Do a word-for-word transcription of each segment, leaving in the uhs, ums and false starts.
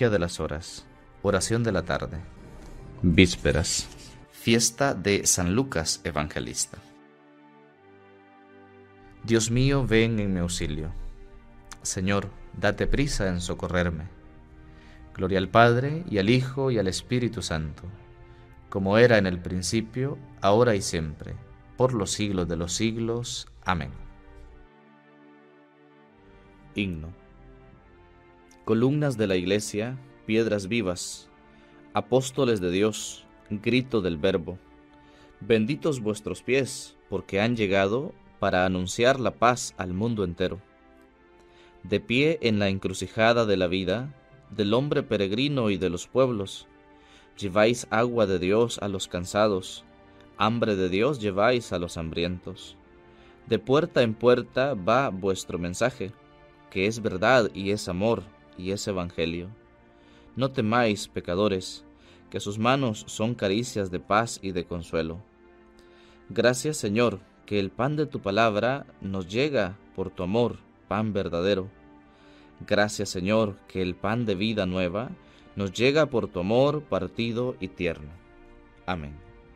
Liturgia de las Horas. Oración de la tarde. Vísperas. Fiesta de San Lucas Evangelista. Dios mío, ven en mi auxilio. Señor, date prisa en socorrerme. Gloria al Padre, y al Hijo, y al Espíritu Santo, como era en el principio, ahora y siempre, por los siglos de los siglos. Amén. Himno. Columnas de la Iglesia, piedras vivas, apóstoles de Dios, grito del Verbo. Benditos vuestros pies, porque han llegado para anunciar la paz al mundo entero. De pie en la encrucijada de la vida, del hombre peregrino y de los pueblos, lleváis agua de Dios a los cansados, hambre de Dios lleváis a los hambrientos. De puerta en puerta va vuestro mensaje, que es verdad y es amor y es evangelio. No temáis, pecadores, que sus manos son caricias de paz y de consuelo. Gracias, Señor, que el pan de tu palabra nos llega por tu amor, pan verdadero. Gracias, Señor, que el pan de vida nueva nos llega por tu amor partido y tierno. Amén.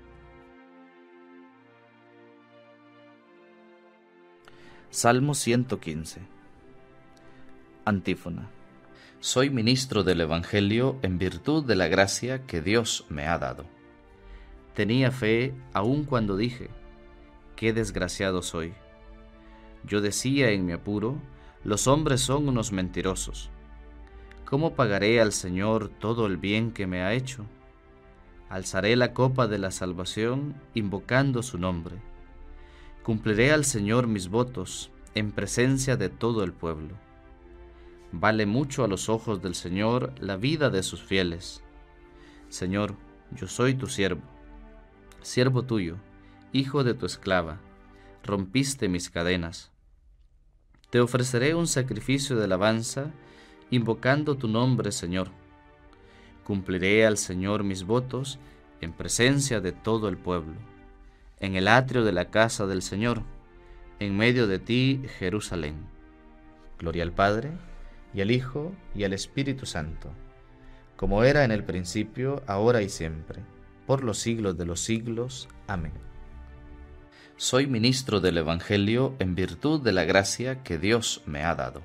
Salmo ciento quince. Antífona. Soy ministro del Evangelio en virtud de la gracia que Dios me ha dado. Tenía fe aun cuando dije, qué desgraciado soy. Yo decía en mi apuro, los hombres son unos mentirosos. ¿Cómo pagaré al Señor todo el bien que me ha hecho? Alzaré la copa de la salvación invocando su nombre. Cumpliré al Señor mis votos en presencia de todo el pueblo. Vale mucho a los ojos del Señor la vida de sus fieles. Señor, yo soy tu siervo, siervo tuyo, hijo de tu esclava. Rompiste mis cadenas. Te ofreceré un sacrificio de alabanza, invocando tu nombre, Señor. Cumpliré al Señor mis votos en presencia de todo el pueblo, en el atrio de la casa del Señor, en medio de ti, Jerusalén. Gloria al Padre, y al Hijo, y al Espíritu Santo, como era en el principio, ahora y siempre, por los siglos de los siglos. Amén. Soy ministro del Evangelio en virtud de la gracia que Dios me ha dado.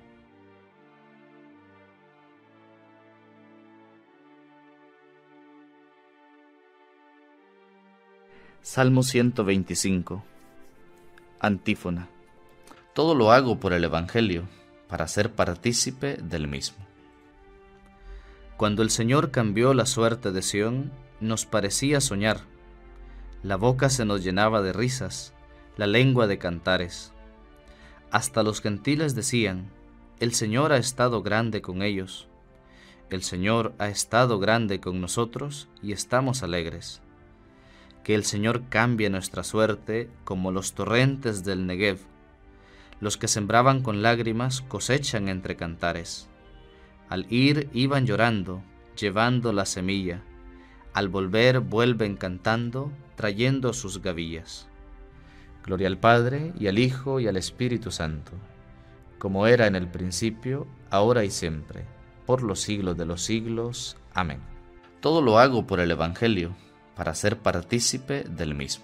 Salmo ciento veinticinco. Antífona. Todo lo hago por el Evangelio, para ser partícipe del mismo. Cuando el Señor cambió la suerte de Sión, nos parecía soñar. La boca se nos llenaba de risas, la lengua de cantares. Hasta los gentiles decían, el Señor ha estado grande con ellos. El Señor ha estado grande con nosotros y estamos alegres. Que el Señor cambie nuestra suerte como los torrentes del Negev. Los que sembraban con lágrimas cosechan entre cantares. Al ir iban llorando, llevando la semilla. Al volver vuelven cantando, trayendo sus gavillas. Gloria al Padre, y al Hijo, y al Espíritu Santo, como era en el principio, ahora y siempre, por los siglos de los siglos. Amén. Todo lo hago por el Evangelio, para ser partícipe del mismo.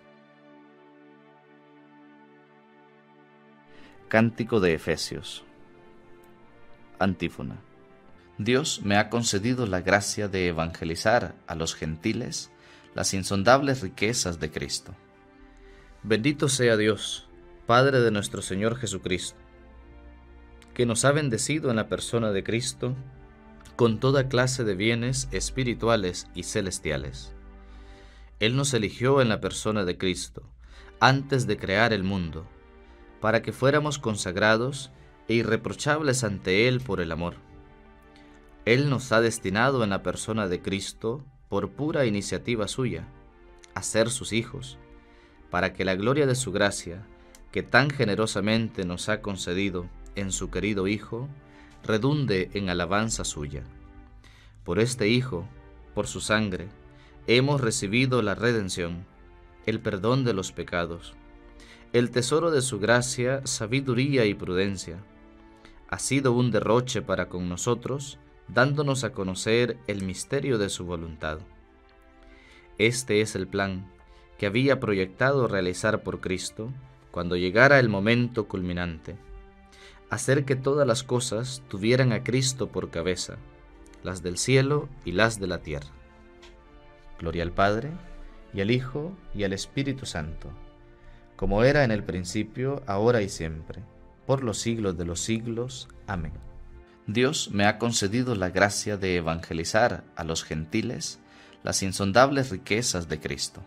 Cántico de Efesios. Antífona. Dios me ha concedido la gracia de evangelizar a los gentiles las insondables riquezas de Cristo. Bendito sea Dios, Padre de nuestro Señor Jesucristo, que nos ha bendecido en la persona de Cristo con toda clase de bienes espirituales y celestiales. Él nos eligió en la persona de Cristo, antes de crear el mundo, para que fuéramos consagrados e irreprochables ante Él por el amor. Él nos ha destinado en la persona de Cristo, por pura iniciativa suya, a ser sus hijos, para que la gloria de su gracia, que tan generosamente nos ha concedido en su querido Hijo, redunde en alabanza suya. Por este Hijo, por su sangre, hemos recibido la redención, el perdón de los pecados, el tesoro de su gracia, sabiduría y prudencia. Ha sido un derroche para con nosotros dándonos a conocer el misterio de su voluntad. Este es el plan que había proyectado realizar por Cristo cuando llegara el momento culminante: hacer que todas las cosas tuvieran a Cristo por cabeza, las del cielo y las de la tierra. Gloria al Padre, y al Hijo, y al Espíritu Santo, como era en el principio, ahora y siempre, por los siglos de los siglos. Amén. Dios me ha concedido la gracia de evangelizar a los gentiles las insondables riquezas de Cristo.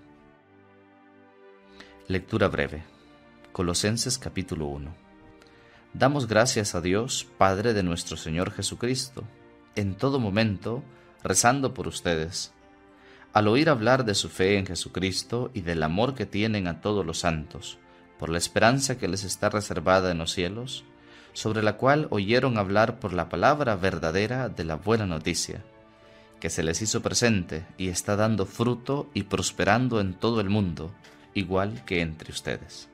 Lectura breve. Colosenses capítulo uno. Damos gracias a Dios, Padre de nuestro Señor Jesucristo, en todo momento, rezando por ustedes, al oír hablar de su fe en Jesucristo y del amor que tienen a todos los santos, por la esperanza que les está reservada en los cielos, sobre la cual oyeron hablar por la palabra verdadera de la buena noticia, que se les hizo presente y está dando fruto y prosperando en todo el mundo, igual que entre ustedes.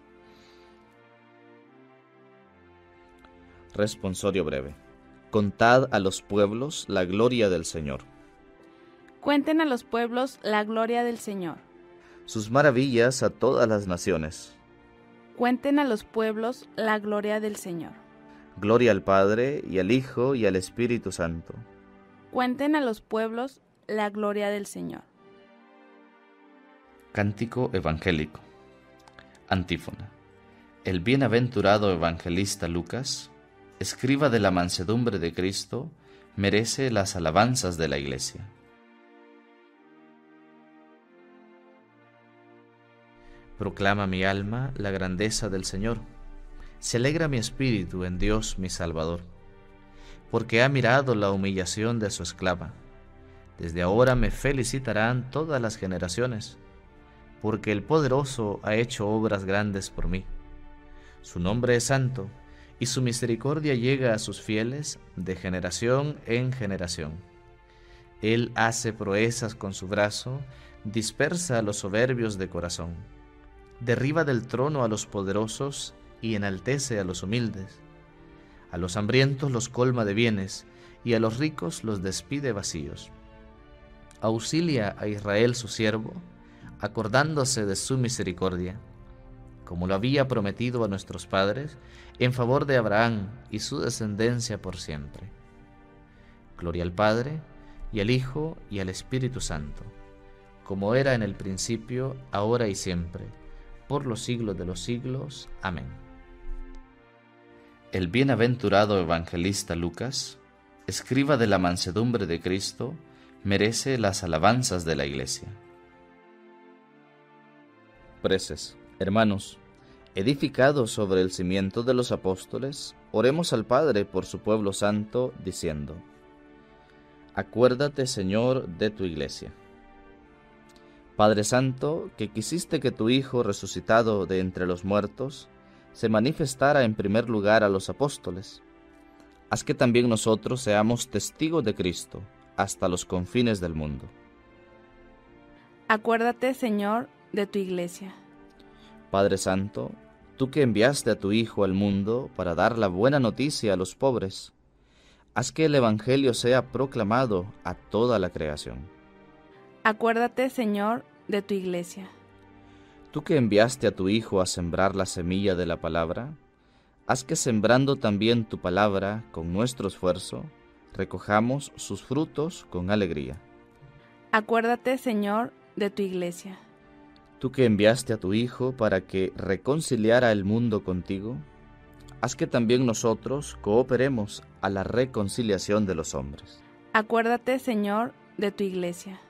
Responsorio breve. Contad a los pueblos la gloria del Señor. Cuenten a los pueblos la gloria del Señor. Sus maravillas a todas las naciones. Cuenten a los pueblos la gloria del Señor. Gloria al Padre, y al Hijo, y al Espíritu Santo. Cuenten a los pueblos la gloria del Señor. Cántico evangélico. Antífona. El bienaventurado evangelista Lucas, escriba de la mansedumbre de Cristo, merece las alabanzas de la Iglesia. Proclama mi alma la grandeza del Señor. Se alegra mi espíritu en Dios mi Salvador, porque ha mirado la humillación de su esclava. Desde ahora me felicitarán todas las generaciones, porque el Poderoso ha hecho obras grandes por mí. Su nombre es santo, y su misericordia llega a sus fieles de generación en generación. Él hace proezas con su brazo, dispersa a los soberbios de corazón. Derriba del trono a los poderosos y enaltece a los humildes. A los hambrientos los colma de bienes, y a los ricos los despide vacíos. Auxilia a Israel su siervo, acordándose de su misericordia, como lo había prometido a nuestros padres, en favor de Abraham y su descendencia por siempre. Gloria al Padre, y al Hijo, y al Espíritu Santo, como era en el principio, ahora y siempre, por los siglos de los siglos. Amén. El bienaventurado evangelista Lucas, escriba de la mansedumbre de Cristo, merece las alabanzas de la Iglesia. Preces. Hermanos, edificados sobre el cimiento de los apóstoles, oremos al Padre por su pueblo santo, diciendo: Acuérdate, Señor, de tu Iglesia. Padre Santo, que quisiste que tu Hijo, resucitado de entre los muertos, se manifestara en primer lugar a los apóstoles, haz que también nosotros seamos testigos de Cristo hasta los confines del mundo. Acuérdate, Señor, de tu Iglesia. Padre Santo, tú que enviaste a tu Hijo al mundo para dar la buena noticia a los pobres, haz que el Evangelio sea proclamado a toda la creación. Acuérdate, Señor, de tu Iglesia. Tú que enviaste a tu Hijo a sembrar la semilla de la palabra, haz que sembrando también tu palabra con nuestro esfuerzo, recojamos sus frutos con alegría. Acuérdate, Señor, de tu Iglesia. Tú que enviaste a tu Hijo para que reconciliara el mundo contigo, haz que también nosotros cooperemos a la reconciliación de los hombres. Acuérdate, Señor, de tu Iglesia.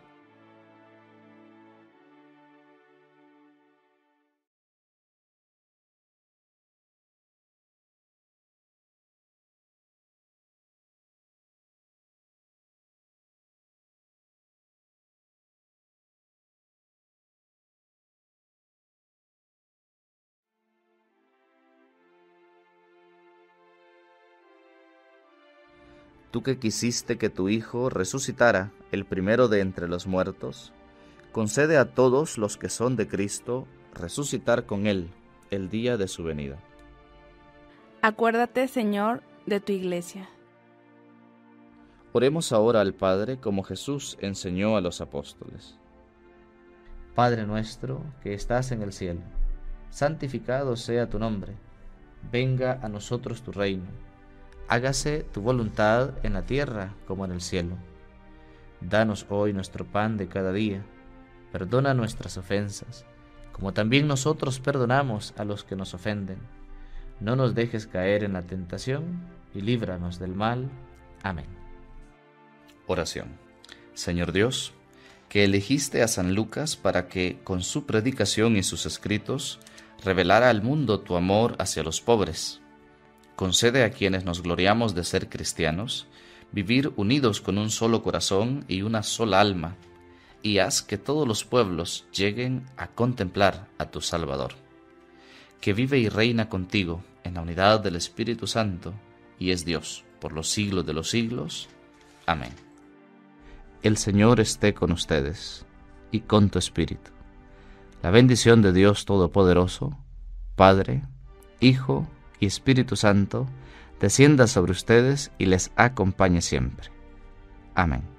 Tú que quisiste que tu Hijo resucitara, el primero de entre los muertos, concede a todos los que son de Cristo resucitar con Él el día de su venida. Acuérdate, Señor, de tu Iglesia. Oremos ahora al Padre como Jesús enseñó a los apóstoles. Padre nuestro que estás en el cielo, santificado sea tu nombre. Venga a nosotros tu reino. Hágase tu voluntad en la tierra como en el cielo. Danos hoy nuestro pan de cada día. Perdona nuestras ofensas, como también nosotros perdonamos a los que nos ofenden. No nos dejes caer en la tentación y líbranos del mal. Amén. Oración. Señor Dios, que elegiste a San Lucas para que, con su predicación y sus escritos, revelara al mundo tu amor hacia los pobres. Concede a quienes nos gloriamos de ser cristianos, vivir unidos con un solo corazón y una sola alma, y haz que todos los pueblos lleguen a contemplar a tu Salvador, que vive y reina contigo en la unidad del Espíritu Santo, y es Dios por los siglos de los siglos. Amén. El Señor esté con ustedes, y con tu espíritu. La bendición de Dios Todopoderoso, Padre, Hijo y Espíritu Santo, descienda sobre ustedes y les acompañe siempre. Amén.